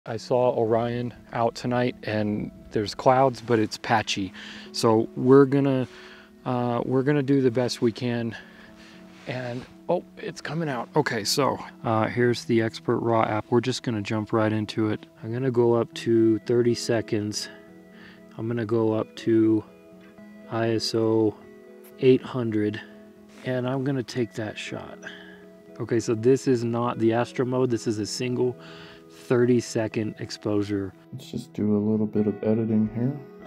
I saw Orion out tonight and there's clouds, but it's patchy. So we're gonna do the best we can. And oh, it's coming out. Okay, so here's the Expert Raw app. We're just gonna jump right into it. I'm gonna go up to 30 seconds. I'm gonna go up to ISO 800 and I'm gonna take that shot. Okay, so this is not the Astro mode. This is a single 30-second exposure. Let's just do a little bit of editing here.